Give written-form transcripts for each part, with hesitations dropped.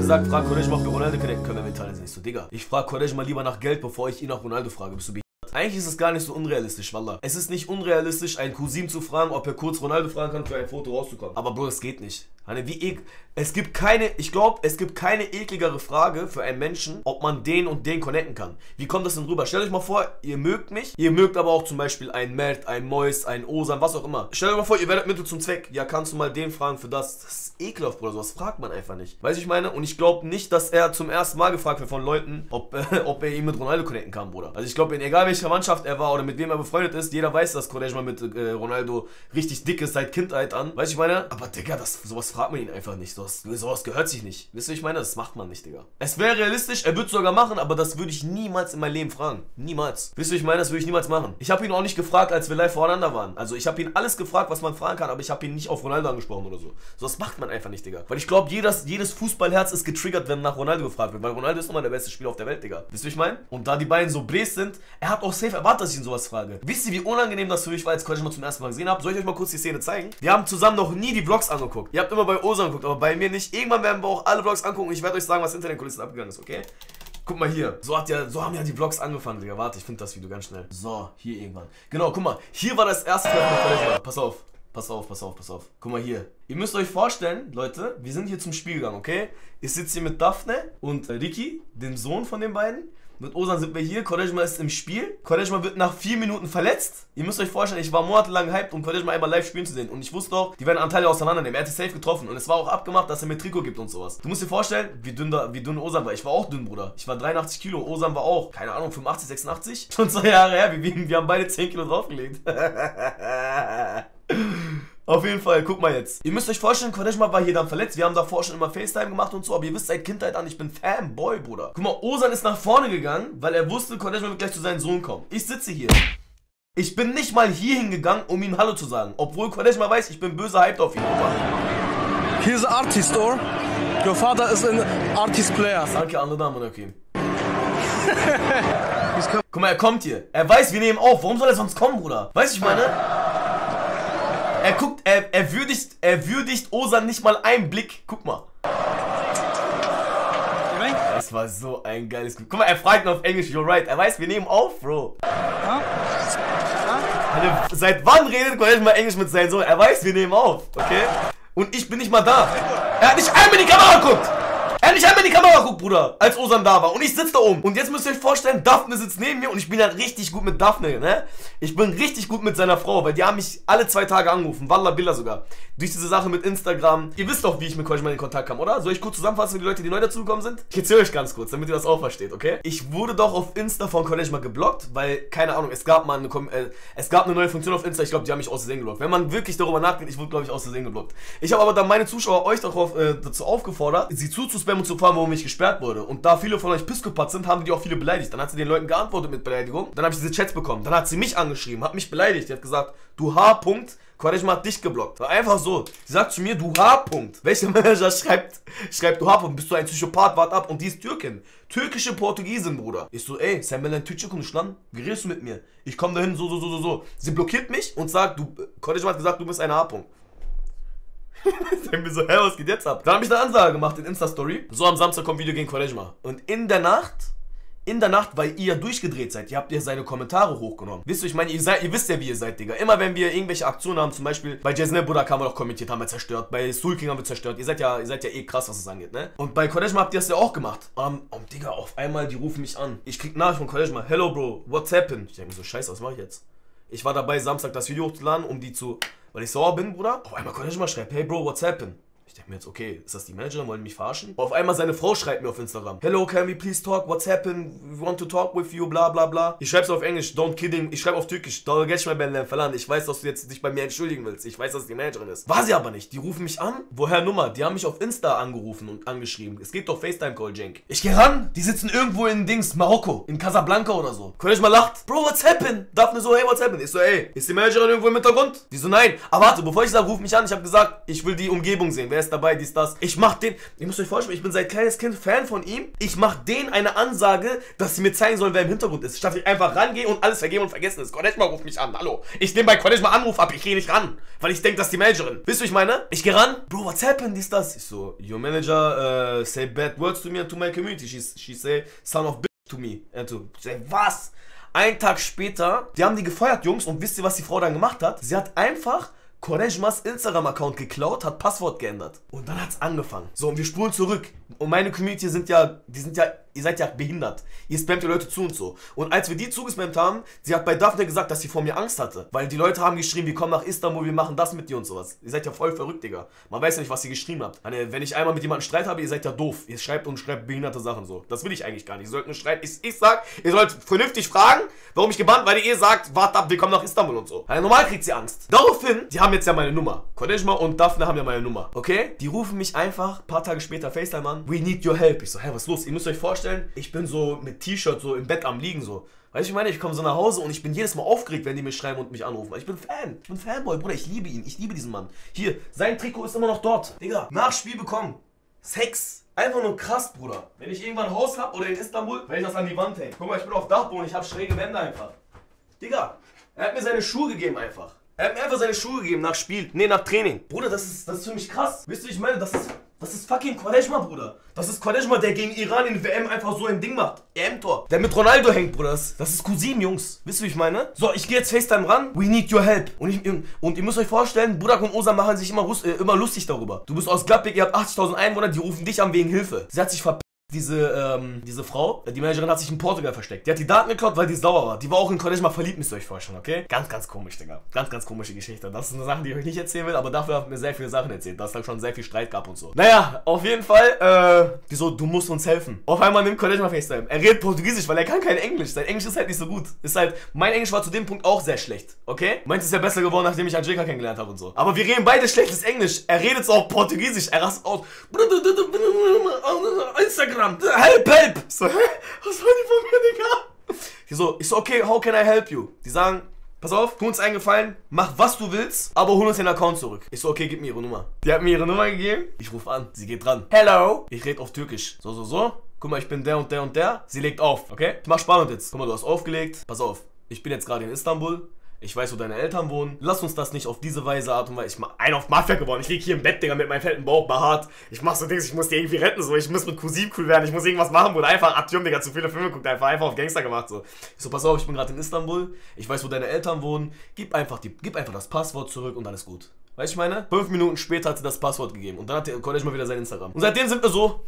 gesagt, frag Quaresma, ob wir Ronaldo connecten können, wenn wir in Italien sind. Ich so, Digga, ich frag Quaresma lieber nach Geld, bevor ich ihn nach Ronaldo frage. Bist du behindert? Eigentlich ist es gar nicht so unrealistisch, Wallah. Es ist nicht unrealistisch, einen Cousin zu fragen, ob er kurz Ronaldo fragen kann, für ein Foto rauszukommen. Aber Bro, das geht nicht. Es gibt keine, ich glaube, es gibt keine ekligere Frage für einen Menschen, ob man den und den connecten kann. Wie kommt das denn rüber? Stellt euch mal vor, ihr mögt mich, ihr mögt aber auch zum Beispiel einen Mert, einen Mois, einen Osan, was auch immer. Stellt euch mal vor, ihr werdet Mittel zum Zweck. Ja, kannst du mal den fragen für das? Das ist ekelhaft, Bruder, sowas fragt man einfach nicht. Weißt du, ich meine? Und ich glaube nicht, dass er zum ersten Mal gefragt wird von Leuten, ob er ihn mit Ronaldo connecten kann, Bruder. Also ich glaube, egal welcher Mannschaft er war oder mit wem er befreundet ist, jeder weiß, dass Quaresma mit Ronaldo richtig dick ist seit Kindheit an. Weißt du, ich meine? Aber Digga, sowas fragt man ihn einfach nicht. Sowas gehört sich nicht. Wisst ihr, ich meine? Das macht man nicht, Digga. Es wäre realistisch, er würde es sogar machen, aber das würde ich niemals in meinem Leben fragen. Niemals. Wisst ihr, ich meine? Das würde ich niemals machen. Ich habe ihn auch nicht gefragt, als wir live voreinander waren. Also ich habe ihn alles gefragt, was man fragen kann, aber ich habe ihn nicht auf Ronaldo angesprochen oder so. Das macht man einfach nicht, Digga. Weil ich glaube, jedes Fußballherz ist getriggert, wenn nach Ronaldo gefragt wird. Weil Ronaldo ist nochmal der beste Spieler auf der Welt, Digga. Wisst ihr, ich meine? Und da die beiden so bläst sind, er hat auch safe erwartet, dass ich ihn sowas frage. Wisst ihr, wie unangenehm das für mich war, als ich mal zum ersten Mal gesehen habe? Soll ich euch mal kurz die Szene zeigen? Wir haben zusammen noch nie die Vlogs angeguckt. Ihr habt immer bei Osan geguckt, aber bei mir nicht. Irgendwann werden wir auch alle Vlogs angucken und ich werde euch sagen, was hinter den Kulissen abgegangen ist, okay? Guck mal hier. So haben ja die Vlogs angefangen, Digga. Warte, ich finde das Video ganz schnell. So, hier irgendwann. Genau, guck mal. Hier war das erste Treffen mit Quaresma. Pass auf. Pass auf. Guck mal hier. Ihr müsst euch vorstellen, Leute, wir sind hier zum Spiel gegangen, okay? Ich sitze hier mit Daphne und Ricky, dem Sohn von den beiden. Mit Osan sind wir hier, Quaresma ist im Spiel. Quaresma wird nach 4 Minuten verletzt. Ihr müsst euch vorstellen, ich war monatelang hyped, um Quaresma einmal live spielen zu sehen. Und ich wusste auch, die werden Anteile auseinandernehmen. Er hat sich safe getroffen. Und es war auch abgemacht, dass er mir Trikot gibt und sowas. Du musst dir vorstellen, wie dünn Osan war. Ich war auch dünn, Bruder. Ich war 83 Kilo. Osan war auch, keine Ahnung, 85, 86. Schon 2 Jahre her. Wir haben beide 10 Kilo draufgelegt. Auf jeden Fall, guck mal jetzt. Ihr müsst euch vorstellen, Quaresma war hier dann verletzt. Wir haben davor schon immer FaceTime gemacht und so. Aber ihr wisst seit Kindheit an, ich bin Fanboy, Bruder. Guck mal, Osan ist nach vorne gegangen, weil er wusste, Quaresma wird gleich zu seinem Sohn kommen. Ich sitze hier. Ich bin nicht mal hier hingegangen, um ihm Hallo zu sagen. Obwohl Quaresma weiß, ich bin böse hyped auf ihn. He's an artist, or? Your father is an artist player. Danke, andere Damen, okay. Guck mal, er kommt hier. Er weiß, wir nehmen auf. Warum soll er sonst kommen, Bruder? Weißt du, ich meine? Er guckt, er würdigt Osan nicht mal einen Blick. Guck mal. Das war so ein geiles Guck mal, er fragt ihn auf Englisch, you're right. Er weiß, wir nehmen auf, Bro. Also, seit wann redet Quaresma Englisch mit seinem Sohn? Er weiß, wir nehmen auf, okay? Und ich bin nicht mal da. Er hat nicht einmal in die Kamera geguckt. Er hat nicht einmal in die Kamera geguckt, Bruder, als Osan da war. Und ich sitze da oben. Und jetzt müsst ihr euch vorstellen, Daphne sitzt neben mir und ich bin halt richtig gut mit Daphne, ne? Ich bin richtig gut mit seiner Frau, weil die haben mich alle 2 Tage angerufen. Wallah Billah sogar. Durch diese Sache mit Instagram. Ihr wisst doch, wie ich mit Quaresma in Kontakt kam, oder? Soll ich kurz zusammenfassen für die Leute, die neu dazugekommen sind? Ich erzähle euch ganz kurz, damit ihr das auch versteht, okay? Ich wurde doch auf Insta von Quaresma geblockt, weil, keine Ahnung, es gab eine neue Funktion auf Insta. Ich glaube, die haben mich aus Versehen geblockt. Wenn man wirklich darüber nachdenkt, ich wurde, glaube ich, aus Versehen geblockt. Ich habe aber dann meine Zuschauer euch dazu aufgefordert, sie zuzuspammen und zu fragen, warum ich gesperrt wurde. Und da viele von euch Pisskopat sind, haben die auch viele beleidigt. Dann hat sie den Leuten geantwortet mit Beleidigung. Dann habe ich diese Chats bekommen. Dann hat sie mich angeschrieben, hat mich beleidigt. Die hat gesagt, du H. Quaresma hat dich geblockt. War einfach so. Sie sagt zu mir, du H. Welcher Manager schreibt du H. Bist du ein Psychopath? Wart ab. Und die ist Türkin. Türkische Portugiesin, Bruder. Ich so, ey, sen benden Türkçe konuş lan. Wie redest du mit mir? Ich komme dahin, so. Sie blockiert mich und sagt, Quaresma hat gesagt, du bist ein H. Ich denke mir so, hä, was geht jetzt ab? Dann habe ich eine Ansage gemacht in Insta-Story. So, am Samstag kommt Video gegen Quaresma. Und in der Nacht, weil ihr durchgedreht seid, habt ihr seine Kommentare hochgenommen. Wisst ihr, ich meine, ihr wisst ja, wie ihr seid, Digga. Immer wenn wir irgendwelche Aktionen haben, zum Beispiel bei Jasne Budak haben wir doch kommentiert, haben wir zerstört. Bei Soul King haben wir zerstört. Ihr seid ja eh krass, was es angeht, ne? Und bei Quaresma habt ihr das ja auch gemacht. Digga, auf einmal, die rufen mich an. Ich krieg Nachricht von Quaresma. Hello, Bro, what's happened? Ich denke mir so, scheiße, was mache ich jetzt? Ich war dabei, Samstag das Video hochzuladen, weil ich sauer bin, Bruder. Auf einmal Quaresma schreibt, hey Bro, what's happened? Ich denke mir jetzt, okay, ist das die Managerin, wollen die mich verarschen? Auf einmal seine Frau schreibt mir auf Instagram, hello, can we please talk, what's happened, we want to talk with you, bla bla bla. Ich schreib's auf Englisch, don't kidding, ich schreibe auf Türkisch, ich weiß, dass du jetzt dich bei mir entschuldigen willst, ich weiß, dass es die Managerin ist. War sie aber nicht, die rufen mich an, woher Nummer? Die haben mich auf Insta angerufen und angeschrieben, es geht doch FaceTime-Call, Cenk. Ich geh ran, die sitzen irgendwo in Marokko, in Casablanca oder so. Quaresma lacht, Bro, what's happened? Daphne so, hey, what's happened? Ich so, ey, ist die Managerin irgendwo im Hintergrund? Die so, nein. Aber warte, bevor ich sage, ruf mich an, ich habe gesagt, ich will die Umgebung sehen, wer ist ist dabei, dies, das. Ich mach den, ihr müsst euch vorstellen, ich bin seit kleines Kind Fan von ihm. Ich mach denen eine Ansage, dass sie mir zeigen sollen, wer im Hintergrund ist. Statt ich einfach rangehe und alles vergeben und vergessen ist. Konejma ruft mich an, hallo. Ich nehme bei Konejma Anruf ab, ich gehe nicht ran. Weil ich denke, das ist die Managerin. Wisst ihr, ich meine? Ich gehe ran. Bro, what's happened, dies, das. Ich so, your manager say bad words to me and to my community. She say, son of bitch to me. And to say, was? Einen Tag später, die haben die gefeuert, Jungs, und wisst ihr, was die Frau dann gemacht hat? Sie hat einfach Konejmas Instagram-Account geklaut, hat Passwort geändert. Und dann hat's angefangen. So, und wir spulen zurück. Und meine Community ihr seid ja behindert. Ihr spammt die Leute zu und so. Und als wir die zugespammt haben, sie hat bei Daphne gesagt, dass sie vor mir Angst hatte. Weil die Leute haben geschrieben, wir kommen nach Istanbul, wir machen das mit dir und sowas. Ihr seid ja voll verrückt, Digga. Man weiß ja nicht, was ihr geschrieben habt. Wenn ich einmal mit jemandem Streit habe, ihr seid ja doof. Ihr schreibt und schreibt behinderte Sachen so. Das will ich eigentlich gar nicht. Ihr sollt nur streiten. Ich sag, ihr sollt vernünftig fragen, warum ich gebannt, weil ihr sagt, warte ab, wir kommen nach Istanbul und so. Also normal kriegt sie Angst. Daraufhin, die haben jetzt ja meine Nummer. Konejma und Daphne haben ja meine Nummer. Okay? Die rufen mich einfach ein paar Tage später FaceTime an. We need your help. Ich so, hä, was ist los? Ihr müsst euch vorstellen, ich bin so mit T-Shirt so im Bett am Liegen so. Weißt du, ich meine, ich komme so nach Hause und ich bin jedes Mal aufgeregt, wenn die mich schreiben und mich anrufen. Ich bin Fan. Ich bin Fanboy, Bruder. Ich liebe ihn. Ich liebe diesen Mann. Hier, sein Trikot ist immer noch dort. Digga, nach Spiel bekommen. Sex. Einfach nur krass, Bruder. Wenn ich irgendwann ein Haus hab oder in Istanbul, werde ich das an die Wand hängen. Guck mal, ich bin auf Dachboden, ich habe schräge Wände einfach. Digga, er hat mir seine Schuhe gegeben einfach. Er hat mir einfach seine Schuhe gegeben nach Spiel. Nee, nach Training. Bruder, das ist für mich krass. Wisst ihr, ich meine, das ist fucking Konejma, Bruder. Das ist Konejma, der gegen Iran in WM einfach so ein Ding macht. EM-Tor. Der mit Ronaldo hängt, Bruder. Das ist Cousin, Jungs. Wisst ihr, wie ich meine? So, ich gehe jetzt FaceTime ran. We need your help. Und ihr müsst euch vorstellen, Burak und Ozan machen sich immer lustig darüber. Du bist aus Gladbeck, ihr habt 80.000 Einwohner, die rufen dich an wegen Hilfe. Sie hat sich diese Frau, die Managerin, hat sich in Portugal versteckt. Die hat die Daten geklaut, weil die sauer war. Die war auch in Konejma verliebt, müsst ihr euch vorstellen, okay? Ganz, ganz komisch, Digga. Ganz, ganz komische Geschichte. Das ist eine Sache, die ich euch nicht erzählen will, aber dafür hat mir sehr viele Sachen erzählt. Dass es halt schon sehr viel Streit gab und so. Naja, auf jeden Fall, die so, du musst uns helfen. Auf einmal nimmt Konejma FaceTime. Er redet Portugiesisch, weil er kann kein Englisch. Sein Englisch ist halt nicht so gut. Mein Englisch war zu dem Punkt auch sehr schlecht, okay? Meins ist ja besser geworden, nachdem ich Angelika kennengelernt habe und so. Aber wir reden beide schlechtes Englisch. Er redet so auch Portugiesisch. Er rastet aus. Instagram. Help! So, hä? Was wollen die von mir, Digga? Ich so, okay, how can I help you? Die sagen, pass auf, tu uns einen Gefallen, mach was du willst, aber hol uns den Account zurück. Ich so, okay, gib mir ihre Nummer. Die hat mir ihre Nummer gegeben, ich rufe an, sie geht dran. Hello! Ich rede auf Türkisch. So. Guck mal, ich bin der und der und der. Sie legt auf, okay? Ich mach spannend jetzt. Guck mal, du hast aufgelegt. Pass auf, ich bin jetzt gerade in Istanbul. Ich weiß, wo deine Eltern wohnen. Lass uns das nicht auf diese Weise, Art und Weise. Ich mach einen auf Mafia geworden. Ich lieg hier im Bett, Digga, mit meinem fetten Bauch behaart. Ich mach so Dings, ich muss die irgendwie retten, so. Ich muss mit Cousin cool werden. Ich muss irgendwas machen, Bruder. Einfach Artyom, Digga, zu viele Filme guckt. Einfach auf Gangster gemacht, so. Ich so, pass auf, ich bin gerade in Istanbul. Ich weiß, wo deine Eltern wohnen. Gib einfach das Passwort zurück und alles gut. Weißt du, ich meine? 5 Minuten später hat sie das Passwort gegeben. Und dann hat der Konejma wieder sein Instagram. Und seitdem sind wir so.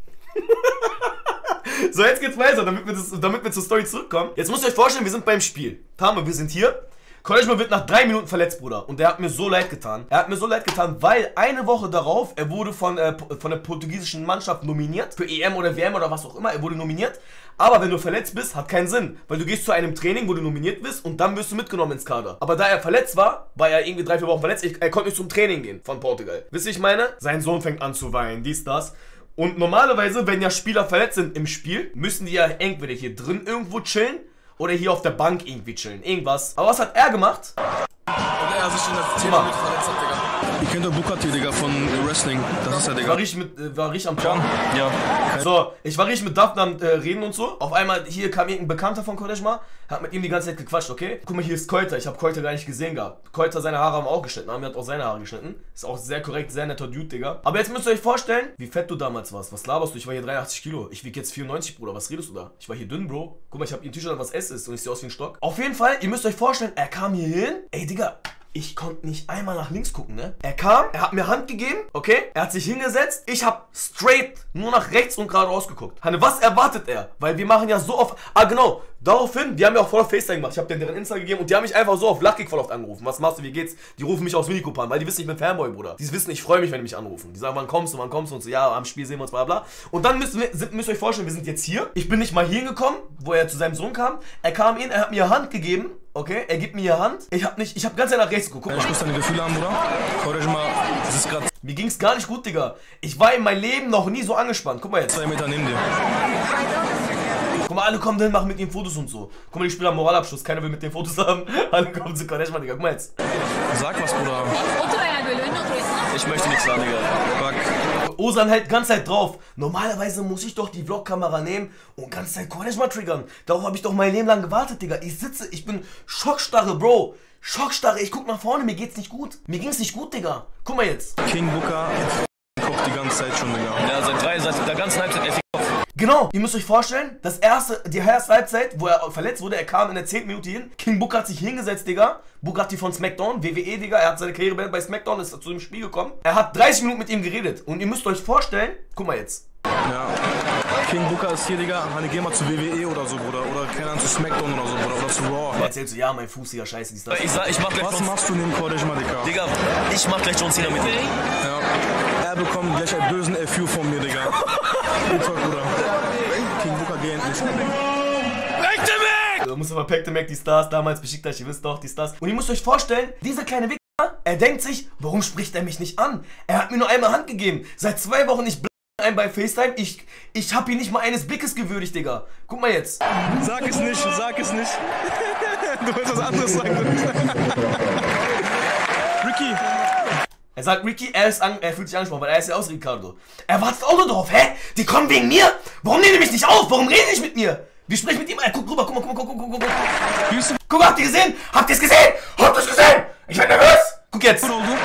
So, jetzt geht's weiter, damit wir zur Story zurückkommen. Jetzt müsst ihr euch vorstellen, wir sind beim Spiel. Tame, wir sind hier. Konejma wird nach 3 Minuten verletzt, Bruder. Und der hat mir so leid getan. Weil eine Woche darauf, er wurde von der portugiesischen Mannschaft nominiert. Für EM oder WM oder was auch immer. Er wurde nominiert. Aber wenn du verletzt bist, hat keinen Sinn. Weil du gehst zu einem Training, wo du nominiert bist und dann wirst du mitgenommen ins Kader. Aber da er verletzt war er irgendwie 3-4 Wochen verletzt. Er konnte nicht zum Training gehen von Portugal. Wisst ihr, ich meine? Sein Sohn fängt an zu weinen, dies, das. Und normalerweise, wenn ja Spieler verletzt sind im Spiel, müssen die ja entweder hier drin irgendwo chillen oder hier auf der Bank irgendwie chillen. Irgendwas. Aber was hat er gemacht? Und er sich in der 10 Minuten verletzt hat, Digga. Ihr kennt doch Bukati, Digga, von Wrestling. Das ist ja, Digga. War ich am Plan? Ja. So, ich war richtig mit Daphne am Reden und so. Auf einmal, hier kam irgendein Bekannter von Konejma, hat mit ihm die ganze Zeit gequatscht, okay? Guck mal, hier ist Koiter. Ich habe Koiter gar nicht gesehen gehabt. Koiter, seine Haare haben wir auch geschnitten. Amir hat auch seine Haare geschnitten. Ist auch sehr korrekt, sehr netter Dude, Digga. Aber jetzt müsst ihr euch vorstellen, wie fett du damals warst. Was laberst du? Ich war hier 83 Kilo. Ich wiege jetzt 94, Bruder. Was redest du da? Ich war hier dünn, Bro. Guck mal, ich habe hier ein T-Shirt an, was S ist und ich sehe aus wie ein Stock. Auf jeden Fall, ihr müsst euch vorstellen, er kam hier hin. Ey, Digga. Ich konnte nicht einmal nach links gucken, ne? Er kam, er hat mir Hand gegeben, okay? Er hat sich hingesetzt. Ich hab straight nur nach rechts und geradeaus geguckt. Hanne, was erwartet er? Weil wir machen ja so oft... Ah, genau. Daraufhin, die haben mir auch voll auf FaceTime gemacht. Ich hab deren Insta gegeben und die haben mich einfach so auf Lucky voll oft angerufen. Was machst du, wie geht's? Die rufen mich aus Minikup an, weil die wissen, ich bin Fanboy, Bruder. Die wissen, ich freue mich, wenn die mich anrufen. Die sagen, wann kommst du? Und so, ja, am Spiel sehen wir uns, bla bla. Und dann müsst ihr euch vorstellen, wir sind jetzt hier. Ich bin nicht mal hier hingekommen, wo er zu seinem Sohn kam. Er kam hin, er hat mir Hand gegeben. Okay, er gibt mir Hand. Ich hab ganz nach rechts geguckt. Ich muss deine Gefühle haben, Bruder. Konejma, das ist gerade... Mir ging's gar nicht gut, Digga. Ich war in meinem Leben noch nie so angespannt. Guck mal jetzt. 2 Meter neben dir. Guck mal, alle kommen dahin, machen mit ihm Fotos und so. Guck mal, die Spieler haben Moralabschluss. Keiner will mit den Fotos haben. Alle kommen zu Konejma, Digga. Guck mal jetzt. Sag was, Bruder. Ich möchte nichts sagen, Digga. Und Ozan halt ganz Zeit drauf. Normalerweise muss ich doch die Vlogkamera nehmen und ganz Zeit Quaresma triggern. Darauf habe ich doch mein Leben lang gewartet, Digga. Ich sitze, ich bin Schockstarre, Bro. Schockstarre, ich guck nach vorne, mir geht's nicht gut. Mir ging's nicht gut, Digga. Guck mal jetzt. King Booker guckt die ganze Zeit schon, Digga. Ja, seit der ganzen Halbzeit Genau, ihr müsst euch vorstellen, die erste Halbzeit, wo er verletzt wurde, er kam in der 10. Minute hin. King Booker hat sich hingesetzt, Digga. Bugatti von SmackDown, WWE, Digga. Er hat seine Karriere beendet bei SmackDown, ist zu dem Spiel gekommen. Er hat 30 Minuten mit ihm geredet. Und ihr müsst euch vorstellen, guck mal jetzt. Ja. King Booker ist hier, Digga. Hanni, geh mal zu WWE oder so, Bruder. Oder keine Ahnung, zu SmackDown oder so, Bruder. Oder zu Raw. Erzählst du, ja, mein Fuß, Digga, scheiße, die ist das. Ich mach gleich. Was machst du neben Quaresma, Digga? Digga, ich mach gleich John Cena mit dir. Ja. Er bekommt gleich einen bösen FU von mir, Digga. Bruder. King Booker geh endlich. Du musst aber Pack the Mac, die Stars, damals Besiktas, ihr wisst doch, die Stars. Und ihr müsst euch vorstellen, dieser kleine Wichser, er denkt sich, warum spricht er mich nicht an? Er hat mir nur einmal Hand gegeben. Seit 2 Wochen, ich ein bei FaceTime, ich hab ihn nicht mal eines Blickes gewürdigt, Digga. Guck mal jetzt. Sag es nicht, sag es nicht. Du willst was anderes sagen. Ricky. Er sagt Ricky, er fühlt sich angesprochen, weil er ist ja aus Ricardo. Er wartet auch nur drauf, hä? Die kommen wegen mir? Warum nehmen die mich nicht auf? Warum reden die nicht mit mir? Wir sprechen mit ihm, er guckt rüber, guck mal. Guck, habt ihr gesehen? Habt ihr es gesehen? Habt ihr es gesehen? Ich bin nervös. Guck jetzt.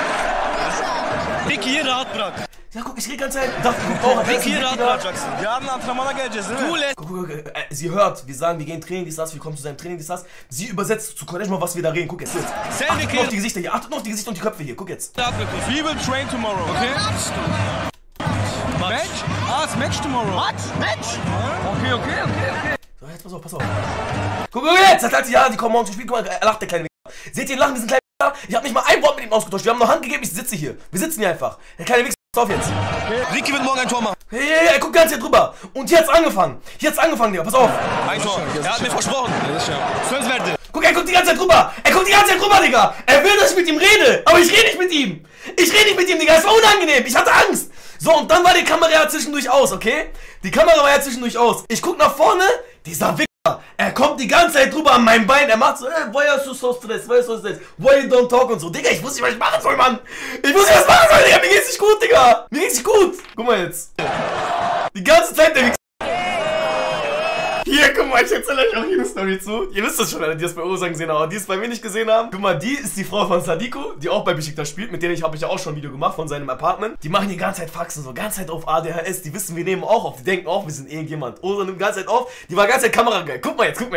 Ricky rahat bırak. Ja, guck, ich rede ganz Zeit. Ricky rahat bırakacaksın. Yarın antrenmana geleceğiz, değil mi? Guck, sie hört, wir sagen, wir gehen Training, dies, das, wir kommen zu seinem Training, dies, das. Sie übersetzt zu Quaresma, was wir da reden. Guck jetzt. Achtet nur auf die Gesichter hier, achtet nur auf die Gesichter und die Köpfe hier. Guck jetzt. We will train tomorrow, okay? Match? Ah, it's match tomorrow. What? Match? Okay. So, jetzt pass auf. Guck jetzt, seit 30 Jahren, die kommen morgen zum Spiel. Guck mal, er lacht, der kleine Wichser. Seht ihr ihn lachen, diesen kleinen Wichser? Ich hab nicht mal ein Wort mit ihm ausgetauscht. Wir haben noch Hand gegeben, ich sitze hier. Wir sitzen hier einfach. Der kleine Wichser, pass auf jetzt. Ricky wird morgen ein Tor machen. Hey, er guckt ganz hier drüber. Und hier hat's angefangen. Digga, pass auf. Ein Tor. Er hat mir versprochen. Söz verdi. Guck, er guckt die ganze Zeit drüber. Digga. Er will, dass ich mit ihm rede. Aber ich rede nicht mit ihm. Digga. Es war unangenehm. Ich hatte Angst. So, und dann war die Kamera ja zwischendurch aus, okay? Die Kamera war ja zwischendurch aus. Ich guck nach vorne. Dieser Wichser. Er kommt die ganze Zeit drüber an mein Bein. Er macht so, why are you so stressed? Why you don't talk und so. Digga, ich wusste nicht, was ich machen soll, Mann. Digga. Mir geht's nicht gut, Digga. Guck mal jetzt. Die ganze Zeit der Wichser. Hier, guck mal, ich erzähle euch auch hier eine Story zu. Ihr wisst das schon alle, die das bei Ozan gesehen haben, aber die es bei mir nicht gesehen haben. Guck mal, die ist die Frau von Sadiko, die auch bei Besiktas spielt. Mit der habe ich ja auch schon ein Video gemacht von seinem Apartment. Die machen die ganze Zeit Faxen, so ganze Zeit auf ADHS. Die wissen, wir nehmen auch auf. Die denken auch, wir sind irgendjemand. Ozan nimmt die ganze Zeit auf. Die war ganze Zeit kamerageil. Guck mal jetzt. Das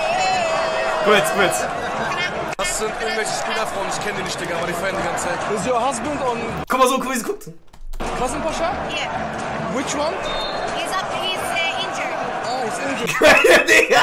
sind irgendwelche Spielerfrauen, ich kenne die nicht, Digga, aber die feiern die ganze Zeit. Is your husband on... Guck mal so, wie sie guckt. Kasim Pasha? Yeah. Which one? He's injured. Oh, he's injured. Digga.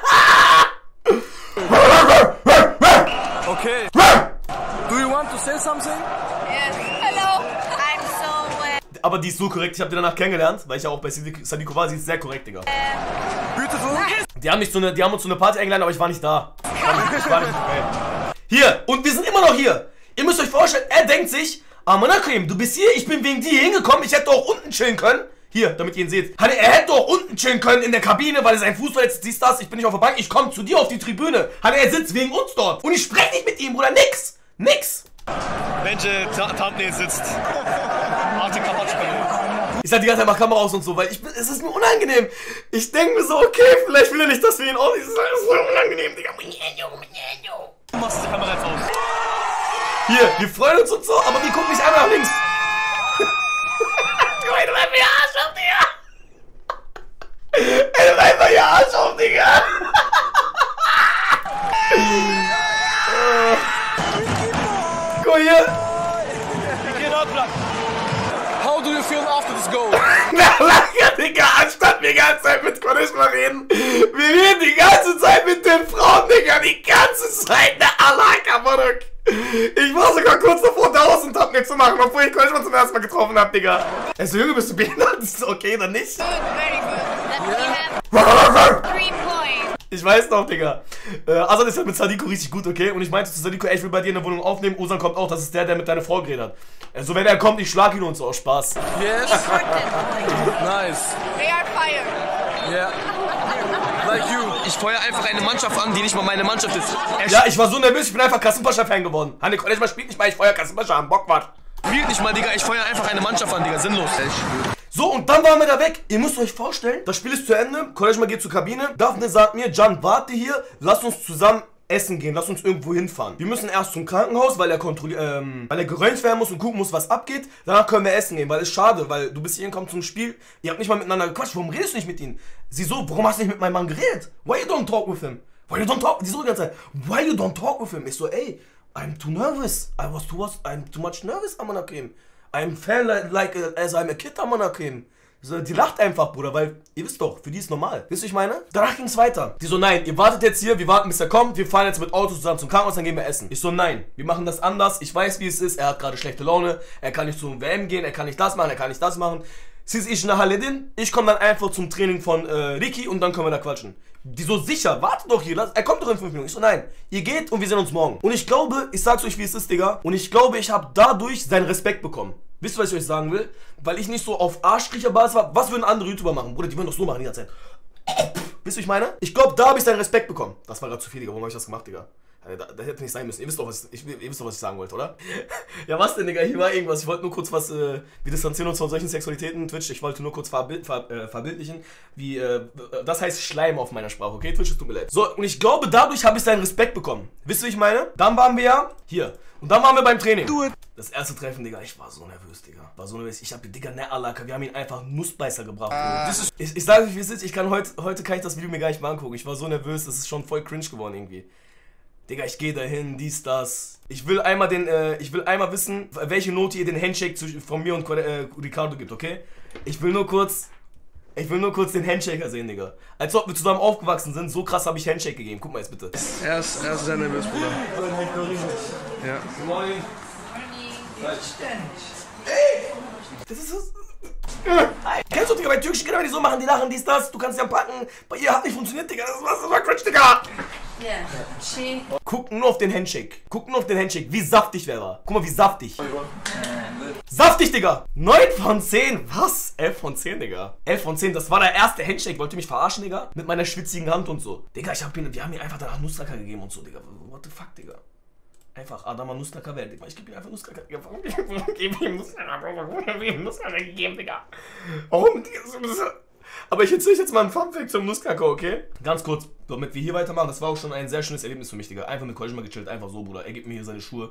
Okay. Do you want to say something? Yes. Hello. I'm so Aber die ist so korrekt, ich habe die danach kennengelernt, weil ich ja auch bei Sadiko war, sie ist sehr korrekt, Digga. Beautiful. Die haben uns zu einer Party eingeladen, aber ich war nicht da. Ich war nicht dabei. Hier, und wir sind immer noch hier. Ihr müsst euch vorstellen, er denkt sich, Amanakim, du bist hier, ich bin wegen dir hier hingekommen, ich hätte auch unten chillen können. Hier, damit ihr ihn seht. Er hätte auch unten chillen können in der Kabine, weil er sein Fuß verletzt, siehst das, ich bin nicht auf der Bank, ich komme zu dir auf die Tribüne. Er sitzt wegen uns dort. Und ich spreche nicht mit ihm, Bruder, nix. Bence Thumbnail sitzt. Artık kapat şu kamerayı. Ich sag die ganze Zeit, mach Kamera aus und so, weil es ist mir unangenehm. Ich denke mir so, okay, vielleicht will er nicht, dass wir ihn auch. Es ist so unangenehm, Digga. Du machst die Kamera jetzt aus. Hier, wir freuen uns und so, aber wir gucken nicht einmal nach links. Du bleibst mir Arsch auf, Digga. Du bleibst mir Arsch auf, Digga. Guck hier. How do you feel after this goal? Na, lange, Digga, anstatt wir die ganze Zeit mit Quaresma reden. Wir reden die ganze Zeit mit den Frauen, Digga, die ganze Zeit. Na, Allah, Kabaruk. Ich war sogar kurz davor, da aus und Thumbnail zu machen, obwohl ich Quaresma zum ersten Mal getroffen hab, Digga. Er ist so, Junge, bist du behindert? Ist das okay, dann nicht? good, very good. We have 3 points. Ich weiß noch, Digga. Asan ist halt mit Sadiko richtig gut, okay? Und ich meinte zu Sadiko, ey, ich will bei dir in der Wohnung aufnehmen. Ozan kommt auch, das ist der mit deiner Frau geredet hat. Also wenn er kommt, ich schlag ihn und so, aus Spaß. Yes. Nice. They are fired. Yeah. Like you. Ich feuer einfach eine Mannschaft an, die nicht mal meine Mannschaft ist. Ja, ich war so nervös, ich bin einfach Kasim Pasha Fan geworden. Hanne Quaresma spielt nicht mal, ich feuer Kasim Pascha an, Bock was. spielt nicht mal, Digga. Ich feuer einfach eine Mannschaft an, Digga. Sinnlos. So, und dann waren wir da weg. Ihr müsst euch vorstellen, das Spiel ist zu Ende. Kollege geht zur Kabine. Daphne sagt mir, Can, warte hier. Lass uns zusammen essen gehen. Lass uns irgendwo hinfahren. Wir müssen erst zum Krankenhaus, weil er geröntgt werden muss und gucken muss, was abgeht. Danach können wir essen gehen, weil es ist schade, weil du bist hier hingekommen zum Spiel. Ihr habt nicht mal miteinander gequatscht. Warum redest du nicht mit ihm? Sie so, warum hast du nicht mit meinem Mann geredet? Why you don't talk with him? Why you don't talk? Die so die ganze Zeit. Why you don't talk with him? Ich so, ey, I'm too nervous. I'm too much nervous, Amanakim. I'm felt like as I'm a kid, Amanakim. So, die lacht einfach, Bruder, weil ihr wisst doch, für die ist normal. Wisst ihr, ich meine? Danach ging es weiter. Die so, nein, ihr wartet jetzt hier, wir warten bis er kommt, wir fahren jetzt mit Autos zusammen zum Krankenhaus, dann gehen wir essen. Ich so, nein, wir machen das anders, ich weiß, wie es ist, er hat gerade schlechte Laune, er kann nicht zum WM gehen, er kann nicht das machen, er kann nicht das machen. Siehst ich nach Haledin, ich komme dann einfach zum Training von Ricky und dann können wir da quatschen. Die so, sicher, warte doch hier, er kommt doch in 5 Minuten. Ich so, nein, ihr geht und wir sehen uns morgen. Und ich glaube, ich sag's euch, wie es ist, Digga, und ich glaube, ich habe dadurch seinen Respekt bekommen. Wisst ihr, was ich euch sagen will? Weil ich nicht so auf Arschkriecherbasis war. Was würden andere YouTuber machen? Bruder, die würden doch so machen die ganze Zeit. Wisst ihr, ich meine? Ich glaube, da habe ich seinen Respekt bekommen. Das war gerade zu viel, Digga. Warum habe ich das gemacht, Digga? Das hätte nicht sein müssen. Ihr wisst doch, was ich sagen wollte, oder? Ja, was denn, Digga? Hier war irgendwas. Ich wollte nur kurz was, wir distanzieren uns von solchen Sexualitäten, Twitch. Ich wollte nur kurz verbildlichen, wie, das heißt Schleim auf meiner Sprache, okay? Twitch, es tut mir leid. So, und ich glaube, dadurch habe ich seinen Respekt bekommen. Wisst ihr, wie ich meine? Dann waren wir ja hier. Und dann waren wir beim Training. Das erste Treffen, Digga, ich war so nervös, Digga. Ich hab, Digga, ne Alaka, wir haben ihn einfach Nussbeißer gebracht. Ich sage euch, wie es ist, heute kann ich das Video mir gar nicht mehr angucken. Ich war so nervös, das ist schon voll cringe geworden irgendwie. Digga, ich gehe dahin, dies, das. Ich will einmal wissen, welche Note ihr den Handshake von mir und Ricardo gibt, okay? Ich will nur kurz den Handshaker sehen, Digga. Als ob wir zusammen aufgewachsen sind, so krass habe ich Handshake gegeben. Guck mal jetzt bitte. Er ist sehr nervös, Bruder. Ja. Good morning. Ey! Das ist das. Kennst du, Digga, bei türkischen Kindern, wenn die so machen, die lachen, dies, das, du kannst ja packen. Bei ihr hat nicht funktioniert, Digga. Das war cringe, Digga. Yeah. Guck nur auf den Handshake. Wie saftig der war. Guck mal, wie saftig. Saftig, Digga. 9 von 10. Was? 11 von 10, Digga. 11 von 10. Das war der erste Handshake. Wollt ihr mich verarschen, Digga? Mit meiner schwitzigen Hand und so. Digga, wir haben ihm einfach danach Nussknacker gegeben und so, Digga. What the fuck, Digga? Einfach Adama Nussknacker werden, Digga. Ich gebe ihm einfach Nussknacker. Warum gebe ich ihm Nussknacker? Warum habe ich ihm Nussknacker gegeben, Digga? Warum? Aber ich erzähle euch jetzt mal einen Funfact zum Nussknacker, okay? Ganz kurz, damit wir hier weitermachen. Das war auch schon ein sehr schönes Erlebnis für mich, Digga. Einfach mit Kollege mal gechillt. Einfach so, Bruder. Er gibt mir hier seine Schuhe.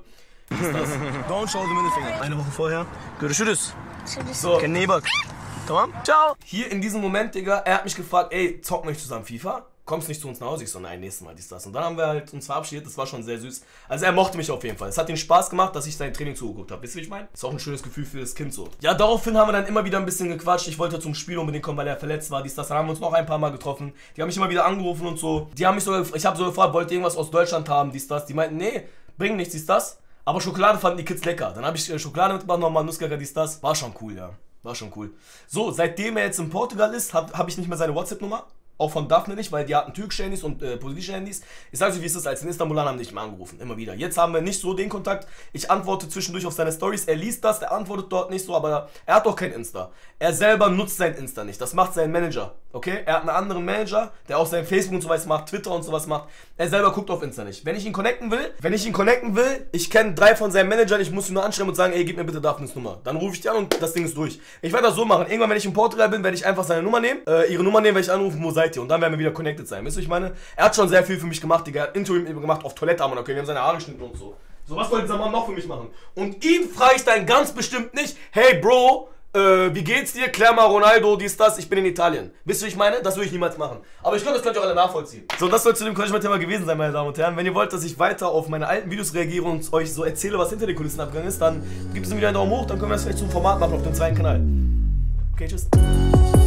Don't show the middle finger. Eine Woche vorher. Görüşürüz. So. Kendine iyi bak. Tamam? Ciao. Hier in diesem Moment, Digga, er hat mich gefragt, ey, zocken wir nicht zusammen FIFA? Kommst nicht zu uns nach Hause? Ich so, nein, nächstes Mal dies, das. Und dann haben wir halt uns verabschiedet, das war schon sehr süß. Also er mochte mich auf jeden Fall. Es hat ihm Spaß gemacht, dass ich sein Training zugeguckt habe. Wisst ihr, wie ich meine? Ist auch ein schönes Gefühl für das Kind so. Ja, daraufhin haben wir dann immer wieder ein bisschen gequatscht. Ich wollte zum Spiel unbedingt kommen, weil er verletzt war, dies, das. Dann haben wir uns noch ein paar Mal getroffen. Die haben mich immer wieder angerufen und so. Die haben mich so, ich habe so gefragt, wollt ihr irgendwas aus Deutschland haben, dies, das. Die meinten, nee, bring nichts, dies, das. Aber Schokolade fanden die Kids lecker. Dann habe ich Schokolade mitgebracht, nochmal Nussknacker, dies, das. War schon cool, ja. War schon cool. So, seitdem er jetzt in Portugal ist, hab ich nicht mehr seine WhatsApp-Nummer. Auch von Daphne nicht, weil die hatten türkische Handys und portugiesische Handys. Ich sage euch, wie es ist, als in Istanbul haben die nicht mehr angerufen, immer wieder. Jetzt haben wir nicht so den Kontakt. Ich antworte zwischendurch auf seine Stories. Er liest das, der antwortet dort nicht so, aber er hat doch kein Insta. Er selber nutzt sein Insta nicht. Das macht sein Manager, okay? Er hat einen anderen Manager, der auch sein Facebook und sowas macht, Twitter und sowas macht. Er selber guckt auf Insta nicht. Wenn ich ihn connecten will, ich kenne 3 von seinen Managern, ich muss ihn nur anschreiben und sagen, ey, gib mir bitte Daphnes Nummer. Dann rufe ich die an und das Ding ist durch. Ich werde das so machen. Irgendwann, wenn ich in Portugal bin, werde ich einfach seine Nummer nehmen, ihre Nummer nehmen, werde ich anrufen, wo seid ihr? Und dann werden wir wieder connected sein. Wisst ihr, ich meine? Er hat schon sehr viel für mich gemacht, Digga. Er hat Intro gemacht auf Toilette, aber okay, wir haben seine Haare geschnitten und so. So, was soll dieser Mann noch für mich machen? Und ihn frage ich dann ganz bestimmt nicht, hey Bro, wie geht's dir? Klär mal Ronaldo, dies, das, ich bin in Italien. Wisst ihr, wie ich meine? Das würde ich niemals machen. Aber ich glaube, das könnt ihr auch alle nachvollziehen. So, das soll zu dem Thema gewesen sein, meine Damen und Herren. Wenn ihr wollt, dass ich weiter auf meine alten Videos reagiere und euch so erzähle, was hinter den Kulissen abgegangen ist, dann gebt es mir wieder einen Daumen hoch, dann können wir das vielleicht zum Format machen auf dem zweiten Kanal. Okay, tschüss.